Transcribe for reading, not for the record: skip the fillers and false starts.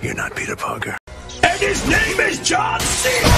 You're not Peter Parker. And his name is John Cena!